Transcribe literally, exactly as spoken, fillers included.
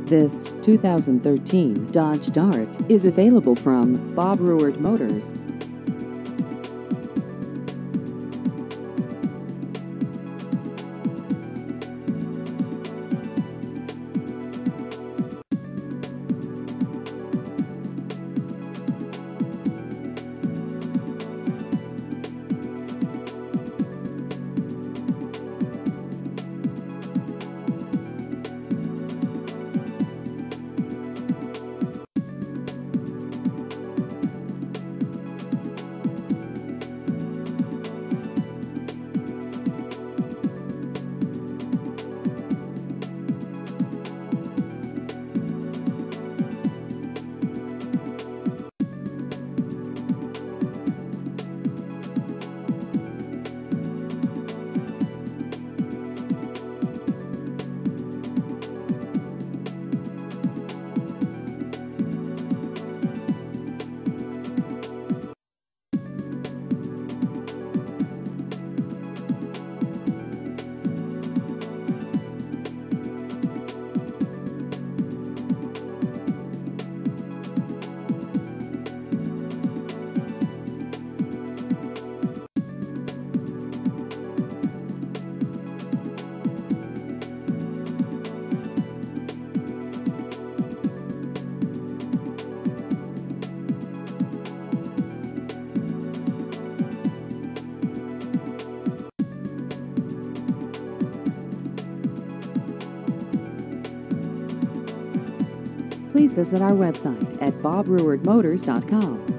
This two thousand thirteen Dodge Dart is available from Bob Ruard Motors. Please visit our website at bob ruard motors dot com.